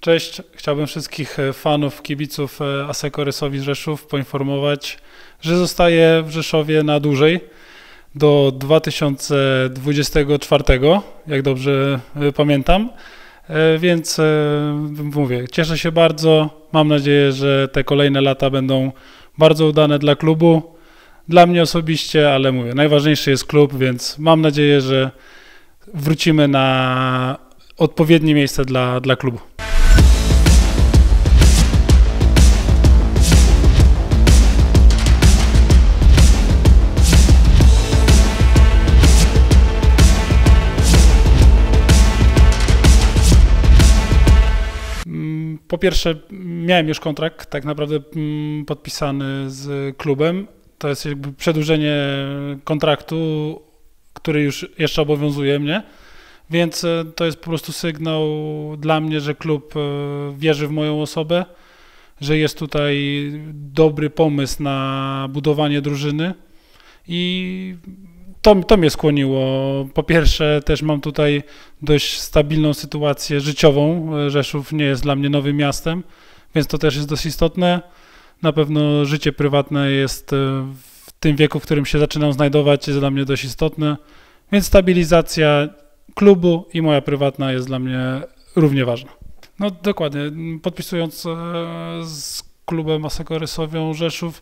Cześć, chciałbym wszystkich fanów, kibiców ASEKO Rysowic Rzeszów poinformować, że zostaję w Rzeszowie na dłużej, do 2024, jak dobrze pamiętam, więc mówię, cieszę się bardzo, mam nadzieję, że te kolejne lata będą bardzo udane dla klubu, dla mnie osobiście, ale mówię, najważniejszy jest klub, więc mam nadzieję, że wrócimy na odpowiednie miejsce dla klubu. Po pierwsze, miałem już kontrakt tak naprawdę podpisany z klubem. To jest jakby przedłużenie kontraktu, który już jeszcze obowiązuje mnie, więc to jest po prostu sygnał dla mnie, że klub wierzy w moją osobę, że jest tutaj dobry pomysł na budowanie drużyny i to mnie skłoniło. Po pierwsze, też mam tutaj dość stabilną sytuację życiową. Rzeszów nie jest dla mnie nowym miastem, więc to też jest dość istotne. Na pewno życie prywatne jest w tym wieku, w którym się zaczynam znajdować, jest dla mnie dość istotne, więc stabilizacja klubu i moja prywatna jest dla mnie równie ważna. No dokładnie, podpisując z klubem ASEKO Rysowią Rzeszów,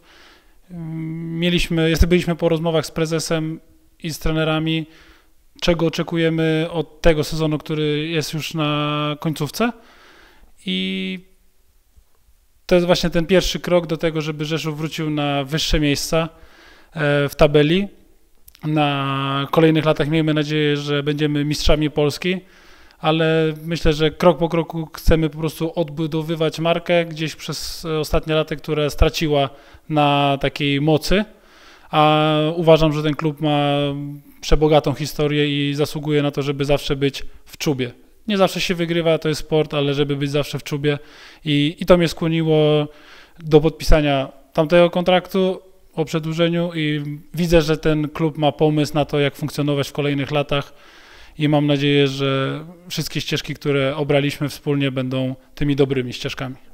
byliśmy po rozmowach z prezesem i z trenerami, czego oczekujemy od tego sezonu, który jest już na końcówce, i to jest właśnie ten pierwszy krok do tego, żeby Rzeszów wrócił na wyższe miejsca w tabeli. Na kolejnych latach miejmy nadzieję, że będziemy mistrzami Polski, ale myślę, że krok po kroku chcemy po prostu odbudowywać markę gdzieś przez ostatnie lata, która straciła na takiej mocy, a uważam, że ten klub ma przebogatą historię i zasługuje na to, żeby zawsze być w czubie. Nie zawsze się wygrywa, to jest sport, ale żeby być zawsze w czubie i to mnie skłoniło do podpisania tamtego kontraktu o przedłużeniu i widzę, że ten klub ma pomysł na to, jak funkcjonować w kolejnych latach i mam nadzieję, że wszystkie ścieżki, które obraliśmy wspólnie, będą tymi dobrymi ścieżkami.